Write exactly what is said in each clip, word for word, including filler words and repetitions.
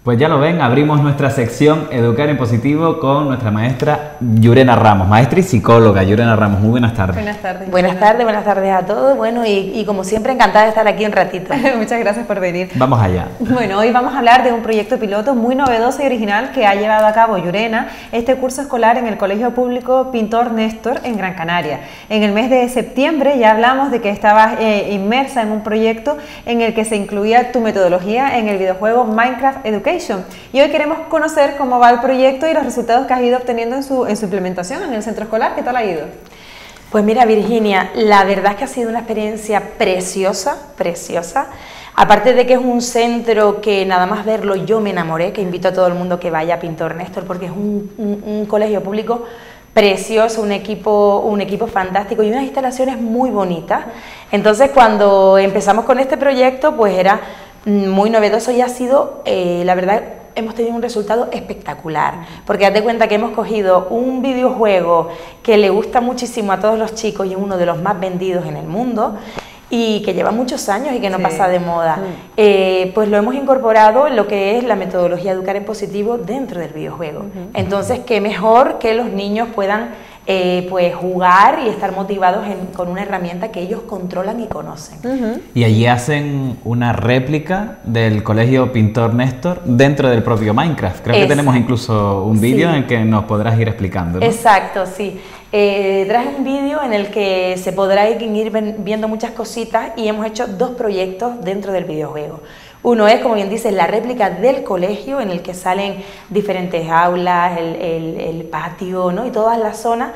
Pues ya lo ven, abrimos nuestra sección Educar en Positivo con nuestra maestra Llurena Ramos, maestra y psicóloga. Llurena Ramos, muy buenas tardes. Buenas tardes. Buenas tardes, buenas tardes a todos. Bueno, y, y como siempre, encantada de estar aquí un ratito. Muchas gracias por venir. Vamos allá. Bueno, hoy vamos a hablar de un proyecto piloto muy novedoso y original que ha llevado a cabo Llurena, este curso escolar en el Colegio Público Pintor Néstor en Gran Canaria. En el mes de septiembre ya hablamos de que estabas eh, inmersa en un proyecto en el que se incluía tu metodología en el videojuego Minecraft Education. Y hoy queremos conocer cómo va el proyecto y los resultados que has ido obteniendo en su, en su implementación en el centro escolar. ¿Qué tal ha ido? Pues mira, Virginia, la verdad es que ha sido una experiencia preciosa, preciosa. Aparte de que es un centro que nada más verlo yo me enamoré, que invito a todo el mundo que vaya a Pintor Néstor porque es un, un, un colegio público precioso, un equipo, un equipo fantástico y unas instalaciones muy bonitas. Entonces, cuando empezamos con este proyecto, pues era muy novedoso y ha sido, eh, la verdad, hemos tenido un resultado espectacular, porque date cuenta que hemos cogido un videojuego que le gusta muchísimo a todos los chicos y es uno de los más vendidos en el mundo y que lleva muchos años y que no sí. pasa de moda, sí. eh, pues lo hemos incorporado en lo que es la metodología Educar en Positivo dentro del videojuego. Uh-huh. Entonces, qué mejor que los niños puedan Eh, pues jugar y estar motivados en, con una herramienta que ellos controlan y conocen. Uh-huh. Y allí hacen una réplica del Colegio Pintor Néstor dentro del propio Minecraft. Creo Exacto. que tenemos incluso un vídeo sí. en el que nos podrás ir explicando, ¿no? Exacto, sí. Eh, traje un vídeo en el que se podrá ir viendo muchas cositas y hemos hecho dos proyectos dentro del videojuego. Uno es, como bien dice, la réplica del colegio en el que salen diferentes aulas, el, el, el patio, ¿no? Y todas las zonas.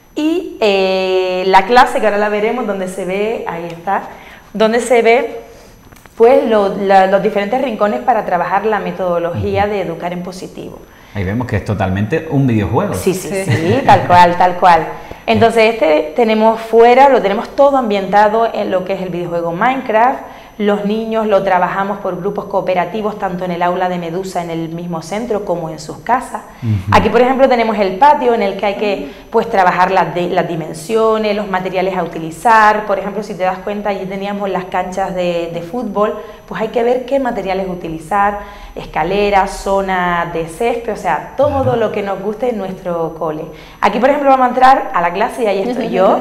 Y eh, la clase, que ahora la veremos, donde se ve, ahí está, donde se ve pues, lo, la, los diferentes rincones para trabajar la metodología de Educar en Positivo. Ahí vemos que es totalmente un videojuego. Sí, sí, sí, sí, tal cual, tal cual. Entonces este tenemos fuera, lo tenemos todo ambientado en lo que es el videojuego Minecraft. Los niños lo trabajamos por grupos cooperativos, tanto en el aula de Medusa, en el mismo centro, como en sus casas. Uh-huh. Aquí, por ejemplo, tenemos el patio en el que hay que pues, trabajar las, de, las dimensiones, los materiales a utilizar. Por ejemplo, si te das cuenta, allí teníamos las canchas de, de fútbol, pues hay que ver qué materiales utilizar, escaleras, zona de césped, o sea, todo uh-huh. lo que nos guste en nuestro cole. Aquí, por ejemplo, vamos a entrar a la clase y ahí estoy yo,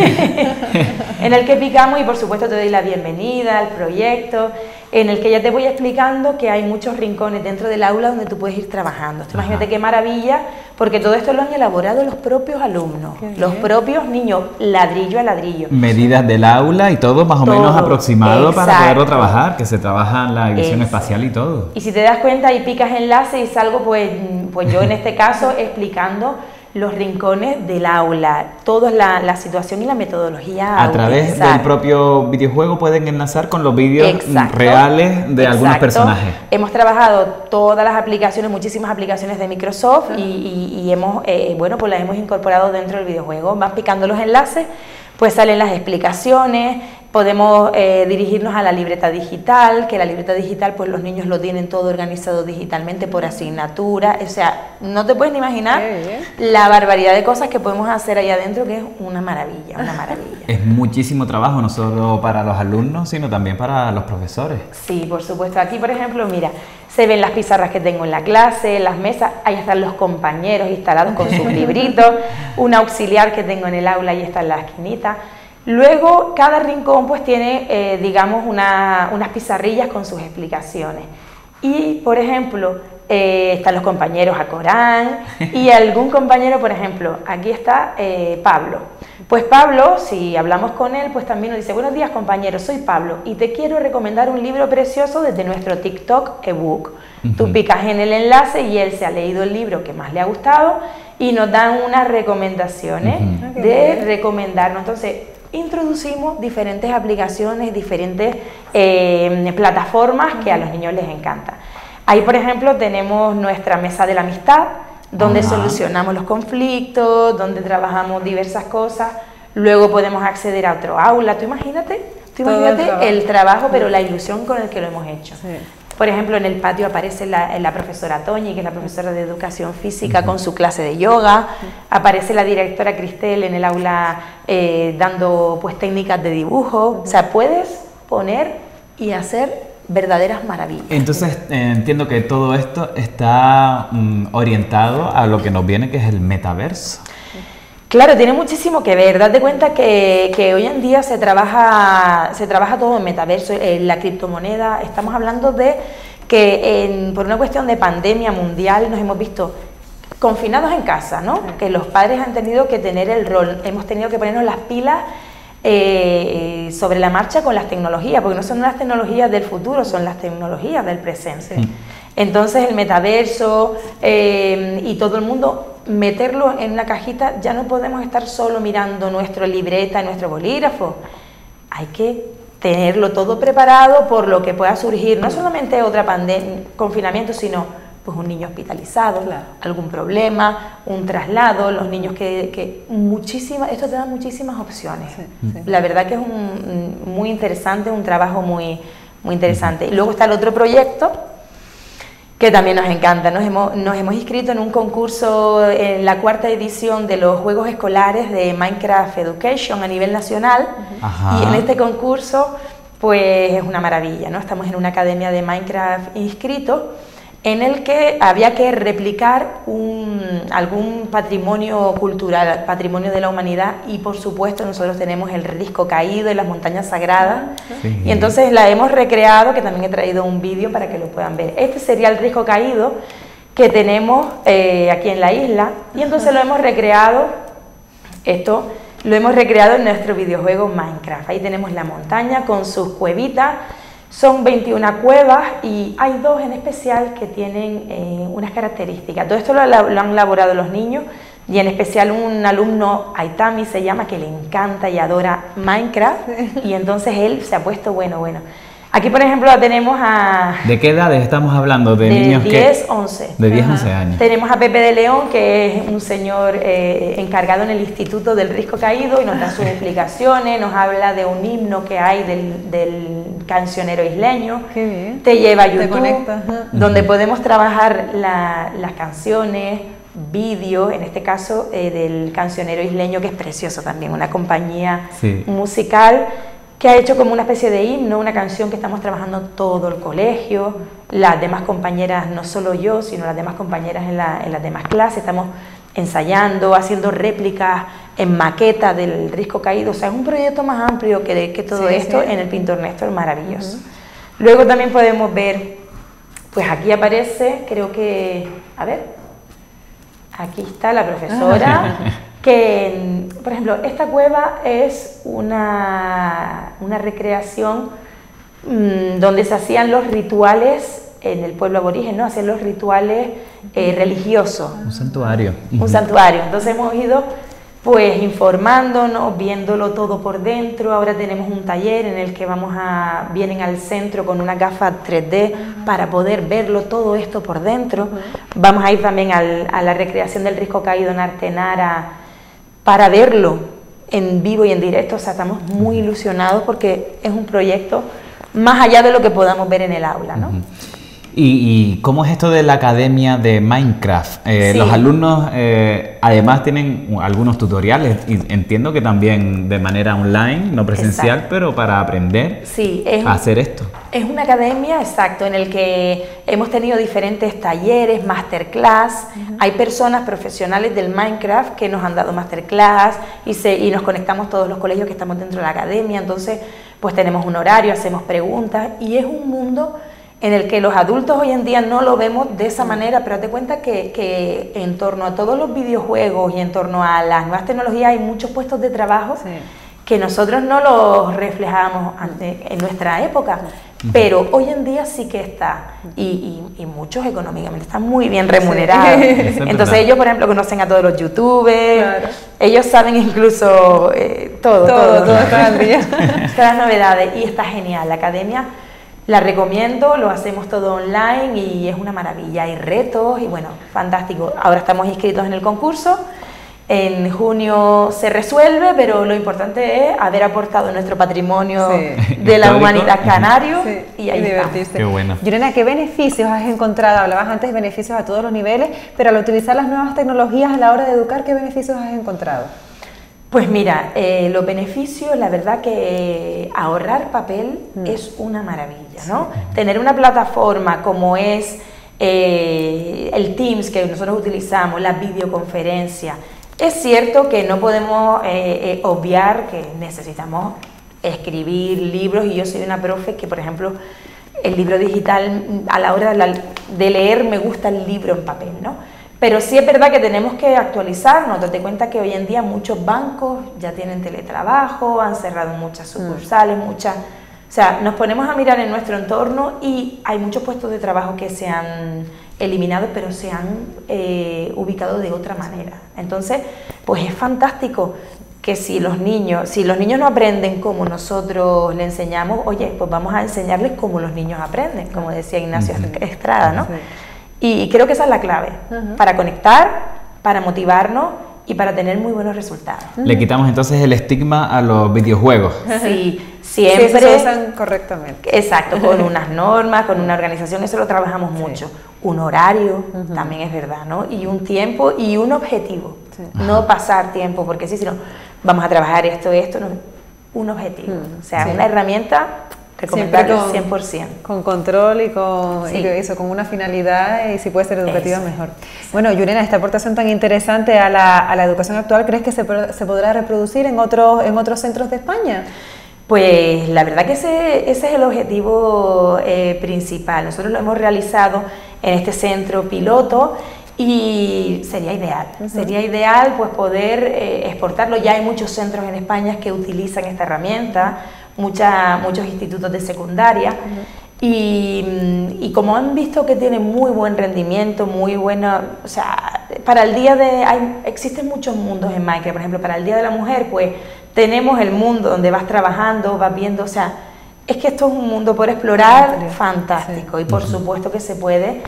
en el que picamos y, por supuesto, te doy la bienvenida al proyecto, en el que ya te voy explicando que hay muchos rincones dentro del aula donde tú puedes ir trabajando. Esto, imagínate qué maravilla, porque todo esto lo han elaborado los propios alumnos, los propios niños, ladrillo a ladrillo. Medidas del aula y todo más o todo, menos aproximado exacto. para poderlo trabajar, que se trabaja en la división Exacto. espacial y todo. Y si te das cuenta y picas enlace y salgo, pues, pues yo en este caso explicando los rincones del aula, toda la, la situación y la metodología a, a través del propio videojuego pueden enlazar con los vídeos Exacto. reales de Exacto. algunos personajes. Hemos trabajado todas las aplicaciones, muchísimas aplicaciones de Microsoft uh-huh. y, y, y hemos, eh, bueno, pues las hemos incorporado dentro del videojuego. Vas picando los enlaces, pues salen las explicaciones. Podemos eh, dirigirnos a la libreta digital, que la libreta digital pues los niños lo tienen todo organizado digitalmente por asignatura, o sea, no te puedes ni imaginar la barbaridad de cosas que podemos hacer ahí adentro, que es una maravilla, una maravilla. Es muchísimo trabajo, no solo para los alumnos, sino también para los profesores. Sí, por supuesto. Aquí, por ejemplo, mira, se ven las pizarras que tengo en la clase, las mesas, ahí están los compañeros instalados con sus libritos, un auxiliar que tengo en el aula, ahí está en la esquinita. Luego, cada rincón pues tiene, eh, digamos, una, unas pizarrillas con sus explicaciones. Y, por ejemplo, eh, están los compañeros a Corán y algún compañero, por ejemplo, aquí está eh, Pablo. Pues Pablo, si hablamos con él, pues también nos dice: buenos días, compañero, soy Pablo y te quiero recomendar un libro precioso desde nuestro TikTok ebook. Uh-huh. Tú picas en el enlace y él se ha leído el libro que más le ha gustado y nos dan unas recomendaciones uh-huh. de recomendarnos. Entonces, introducimos diferentes aplicaciones, diferentes eh, plataformas que a los niños les encanta. Ahí, por ejemplo, tenemos nuestra mesa de la amistad, donde uh-huh. solucionamos los conflictos, donde trabajamos diversas cosas. Luego podemos acceder a otro aula. Tú imagínate, tú imagínate el trabajo. el trabajo, pero la ilusión con el que lo hemos hecho. Sí. Por ejemplo, en el patio aparece la, la profesora Toñi, que es la profesora de educación física, con su clase de yoga. Aparece la directora Cristel en el aula eh, dando pues técnicas de dibujo. O sea, puedes poner y hacer verdaderas maravillas. Entonces eh, entiendo que todo esto está mm, orientado a lo que nos viene, que es el metaverso. Claro, tiene muchísimo que ver. Date cuenta que, que hoy en día se trabaja, se trabaja todo en metaverso, en la criptomoneda. Estamos hablando de que en, por una cuestión de pandemia mundial nos hemos visto confinados en casa, ¿no? Que los padres han tenido que tener el rol, hemos tenido que ponernos las pilas eh, sobre la marcha con las tecnologías, porque no son las tecnologías del futuro, son las tecnologías del presente. Sí. Entonces el metaverso eh, y todo el mundo, meterlo en una cajita, ya no podemos estar solo mirando nuestra libreta, nuestro bolígrafo. Hay que tenerlo todo preparado por lo que pueda surgir, no solamente otra pandemia, confinamiento, sino pues un niño hospitalizado, claro, algún problema, un traslado, los niños que, que muchísimas, esto te da muchísimas opciones. Sí, sí. La verdad que es un, muy interesante, un trabajo muy, muy interesante. Y luego está el otro proyecto que también nos encanta. Nos hemos, nos hemos inscrito en un concurso en la cuarta edición de los Juegos Escolares de Minecraft Education a nivel nacional. Ajá. Y en este concurso pues es una maravilla, ¿no? Estamos en una academia de Minecraft inscrito, en el que había que replicar un, algún patrimonio cultural, patrimonio de la humanidad, y por supuesto nosotros tenemos el Risco Caído y las montañas sagradas, sí. Y entonces la hemos recreado, que también he traído un vídeo para que lo puedan ver. Este sería el Risco Caído que tenemos eh, aquí en la isla, y entonces lo hemos recreado, esto lo hemos recreado en nuestro videojuego Minecraft. Ahí tenemos la montaña con sus cuevitas. Son veintiuna cuevas y hay dos en especial que tienen eh, unas características. Todo esto lo, lo han elaborado los niños, y en especial un alumno, Aitami se llama, que le encanta y adora Minecraft, y entonces él se ha puesto bueno, bueno. Aquí, por ejemplo, la tenemos a... ¿De qué edades estamos hablando? De, de niños diez, once. De diez, once años. Tenemos a Pepe de León, que es un señor eh, encargado en el Instituto del Risco Caído, y nos da sus explicaciones, nos habla de un himno que hay del, del cancionero isleño. Qué bien. Te lleva a YouTube, donde podemos trabajar la, las canciones, vídeos, en este caso eh, del cancionero isleño, que es precioso también, una compañía sí. musical, que ha hecho como una especie de himno, una canción que estamos trabajando todo el colegio, las demás compañeras, no solo yo, sino las demás compañeras en, la, en las demás clases, estamos ensayando, haciendo réplicas en maqueta del Risco Caído. O sea, es un proyecto más amplio que, que todo sí, esto sí. en el Pintor Néstor, maravilloso. Uh-huh. Luego también podemos ver, pues aquí aparece, creo que, a ver, aquí está la profesora, que, por ejemplo, esta cueva es una, una recreación mmm, donde se hacían los rituales en el pueblo aborigen, ¿no? Hacían los rituales eh, religiosos. Un santuario. Un santuario. Entonces hemos ido pues informándonos, viéndolo todo por dentro. Ahora tenemos un taller en el que vamos a, vienen al centro con una gafa tres D para poder verlo todo esto por dentro. Vamos a ir también al, a la recreación del Risco Caído en Artenara para verlo en vivo y en directo. O sea, estamos muy ilusionados porque es un proyecto más allá de lo que podamos ver en el aula, ¿no? Uh-huh. ¿Y, ¿Y cómo es esto de la academia de Minecraft? Eh, sí. Los alumnos eh, además tienen algunos tutoriales, y entiendo que también de manera online, no presencial, exacto, pero para aprender sí, es, a hacer esto. Es una academia, exacto, en el que hemos tenido diferentes talleres, masterclass. Uh-huh. Hay personas profesionales del Minecraft que nos han dado masterclass y, se, y nos conectamos todos los colegios que estamos dentro de la academia. Entonces, pues tenemos un horario, hacemos preguntas, y es un mundo en el que los adultos hoy en día no lo vemos de esa manera, pero te cuenta que, que en torno a todos los videojuegos y en torno a las nuevas tecnologías hay muchos puestos de trabajo sí. que nosotros no los reflejábamos ante, en nuestra época, pero hoy en día sí que está, y, y, y muchos económicamente están muy bien remunerados. Sí. Entonces ellos, por ejemplo, conocen a todos los youtubers, claro. ellos saben incluso eh, todo, todo, todo, todo cada día. Todas las novedades, y está genial. La academia la recomiendo, lo hacemos todo online y es una maravilla. Hay retos y bueno, fantástico. Ahora estamos inscritos en el concurso. En junio se resuelve, pero lo importante es haber aportado nuestro patrimonio sí. de la humanidad canario sí. y ahí y divertirse. Qué bueno. Lorena, ¿qué beneficios has encontrado? Hablabas antes de beneficios a todos los niveles, pero al utilizar las nuevas tecnologías a la hora de educar, ¿qué beneficios has encontrado? Pues mira, eh, los beneficios, la verdad que ahorrar papel mm. es una maravilla, ¿no? Sí. Tener una plataforma como es eh, el Teams que nosotros utilizamos, la videoconferencia. Es cierto que no podemos eh, eh, obviar que necesitamos escribir libros, y yo soy una profe que, por ejemplo, el libro digital, a la hora de leer me gusta el libro en papel, ¿no? Pero sí es verdad que tenemos que actualizarnos. Date cuenta que hoy en día muchos bancos ya tienen teletrabajo, han cerrado muchas sucursales, mm. muchas... O sea, nos ponemos a mirar en nuestro entorno y hay muchos puestos de trabajo que se han eliminado, pero se han eh, ubicado de otra manera. Entonces, pues es fantástico que si los niños, si los niños no aprenden como nosotros le enseñamos, oye, pues vamos a enseñarles como los niños aprenden, como decía Ignacio uh-huh. Estrada, ¿no? Sí. Y creo que esa es la clave, uh-huh. para conectar, para motivarnos y para tener muy buenos resultados. Le quitamos entonces el estigma a los videojuegos. Sí, siempre. Sí, se usan correctamente. Exacto, con unas normas, con una organización, eso lo trabajamos sí. mucho. Un horario, uh-huh. también es verdad, ¿no? Y un tiempo y un objetivo. Sí. No pasar tiempo, porque sí, sino vamos a trabajar esto, esto, no, un objetivo. Uh-huh. O sea, sí. una herramienta... Recomendable con, cien por ciento. Con control y con, sí. y eso, con una finalidad, y si puede ser educativa eso. Mejor. Bueno, Yurena, esta aportación tan interesante a la, a la educación actual, ¿crees que se, se podrá reproducir en otros, en otros centros de España? Pues la verdad que ese, ese es el objetivo eh, principal. Nosotros lo hemos realizado en este centro piloto y sería ideal, uh-huh. sería ideal pues poder eh, exportarlo. Ya hay muchos centros en España que utilizan esta herramienta, Mucha, muchos institutos de secundaria uh-huh. y, y como han visto que tiene muy buen rendimiento, muy buena, o sea, para el día de, hay, existen muchos mundos en Minecraft, por ejemplo, para el Día de la Mujer, pues tenemos el mundo donde vas trabajando, vas viendo, o sea, es que esto es un mundo por explorar sí. fantástico sí. y por uh-huh. supuesto que se puede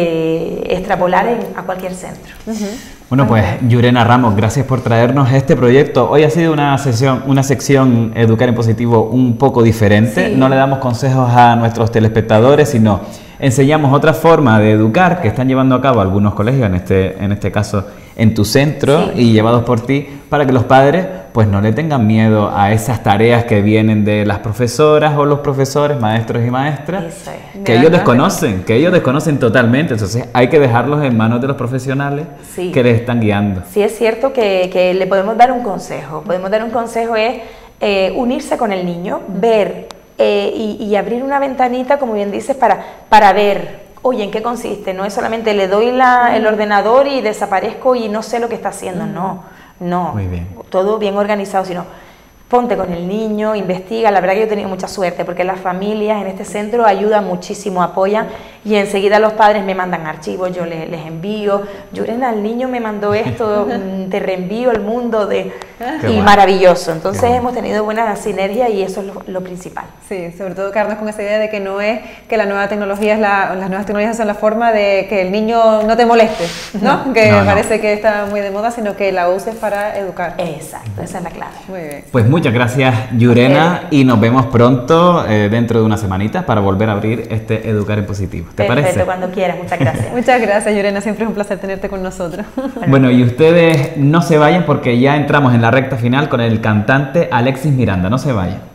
eh, extrapolar en, a cualquier centro. Uh-huh. Bueno, pues Yurena Ramos, gracias por traernos este proyecto. Hoy ha sido una sesión, una sección Educar en Positivo un poco diferente. Sí. No le damos consejos a nuestros telespectadores, sino enseñamos otra forma de educar que están llevando a cabo algunos colegios, en este, en este caso en tu centro, sí. y llevados por ti, para que los padres pues no le tengan miedo a esas tareas que vienen de las profesoras o los profesores, maestros y maestras, Eso es. que ellos desconocen, que ellos desconocen totalmente. Entonces hay que dejarlos en manos de los profesionales sí. que les están guiando. Sí, es cierto que, que le podemos dar un consejo. Podemos dar un consejo es eh, unirse con el niño, ver eh, y, y abrir una ventanita, como bien dices, para, para ver, oye, ¿en qué consiste? No es solamente le doy la, el ordenador y desaparezco y no sé lo que está haciendo, no, no, Muy bien. todo bien organizado, sino ponte con el niño, investiga. La verdad que yo he tenido mucha suerte porque las familias en este centro ayudan muchísimo, apoyan, y enseguida los padres me mandan archivos, yo les, les envío, Yurena, el niño me mandó esto, te reenvío el mundo de... Qué y bueno. Maravilloso. Entonces bueno. hemos tenido buena sinergia y eso es lo, lo principal. Sí, sobre todo quedarnos con esa idea de que no es que la nueva tecnología es la, las nuevas tecnologías son la forma de que el niño no te moleste, ¿no? no que no, parece no. que está muy de moda, sino que la uses para educar. Exacto, esa es la clave. Muy bien. Pues muchas gracias, Yurena, y nos vemos pronto, eh, dentro de unas semanitas, para volver a abrir este Educar en Positivo. ¿Te Perfecto, parece? Cuando quieras, muchas gracias. Muchas gracias, Yurena, siempre es un placer tenerte con nosotros. Bueno. bueno, y ustedes no se vayan porque ya entramos en la recta final con el cantante Alexis Miranda, no se vayan.